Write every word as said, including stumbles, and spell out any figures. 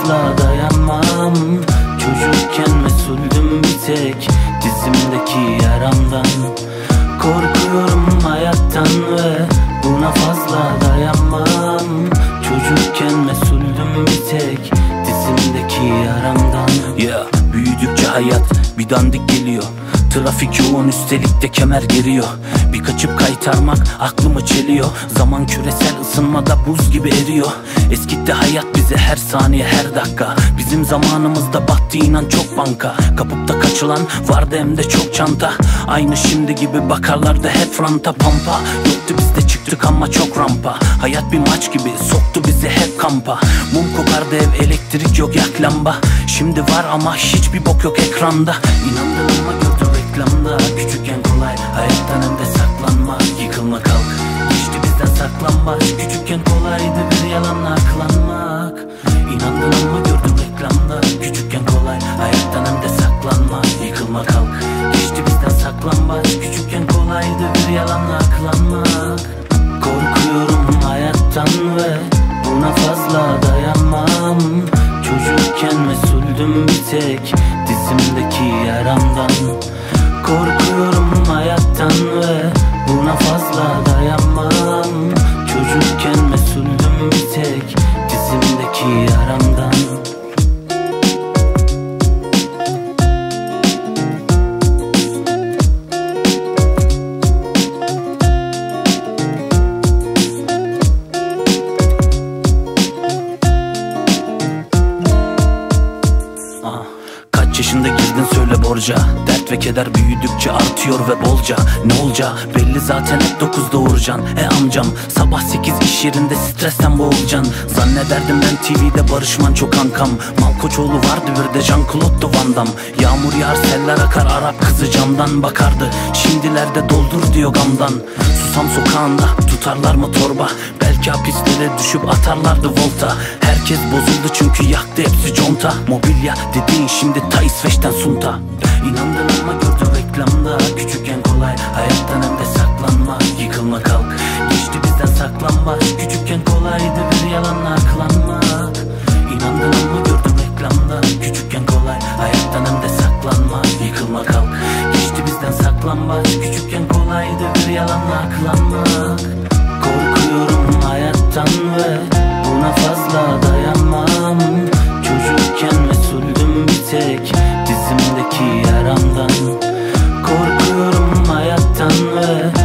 fazla dayanmam. Çocukken mesuldüm bir tek dizimdeki yaramdan. Korkuyorum hayattan ve buna fazla dayanmam. Çocukken mesuldüm bir tek dizimdeki yaramdan. Yeah, büyüdükçe hayat bir dandik geliyor. Trafik yoğun, üstelik de kemer geriyor. Bir kaçıp kaytarmak aklımı çeliyor. Zaman küresel ısınmada buz gibi eriyor. Eskitti hayat bize her saniye her dakika. Bizim zamanımızda battı inan çok banka. Kapıp da kaçılan vardı hem de çok çanta. Aynı şimdi gibi bakarlardı hep franta pampa. Yoktu bizde çıktık ama çok rampa. Hayat bir maç gibi soktu bizi hep kampa. Mum kokardı ev, elektrik yok, yak lamba. Şimdi var ama hiçbir bok yok ekranda. İnandın ama gördüm reklamda. Küçükken kolay hayattan hem de saklanma. Yıkılma kalk, geçti bizden saklanma. Küçükken kolaydı bir yalanla aklanmak. İnandın ama gördüm reklamda. Küçükken kolay hayattan hem de saklanma. Yıkılma kalk, geçti bizden saklanma. Küçükken kolaydı bir yalanla aklanmak. Korkuyorum hayattan ve buna fazla dayanmam. Çocukken mesuldüm bir tek dizimdeki yaramdan. Korkuyorum hayattan ve buna fazla dayanmam. Çocukken mesuldüm bir tek dizimdeki yaramdan. Kaç yaşında girdin söyle borca. Dert ve keder büyüdükçe artıyor ve bolca. Ne olca belli zaten, hep dokuzda uğracan. E amcam sabah sekiz iş yerinde stresten boğulacan. Zannederdim ben T V'de Barış Manço kankam. Malkoçoğlu vardı bir de Jean-Claude Van Damme. Yağmur yağar seller akar, Arap kızı camdan bakardı. Şimdilerde doldur diyor gamdan. Susam sokağında tutarlar mı torba? Belki hapislere düşüp atarlardı volta. Herkes bozuldu çünkü yaktı hepsi conta. Mobilya dediğin şimdi ta İsveç'ten sunta. İnandın ama gördüm reklamda. Küçükken kolay hayattan hem de saklanma. Yıkılma kalk, geçti bizden saklanma. Küçükken kolaydı bir yalanla aklanmak. İnandın ama gördüm reklamda. Küçükken kolay hayattan hem de saklanma. Yıkılma kalk, geçti bizden saklanma. Küçükken kolaydı bir yalanla aklanmak. Korkuyorum hayattan ve buna fazla dayanmam. Çocukken mesuldüm bir tek dizimdeki yaramdan. Korkuyorum hayattan ve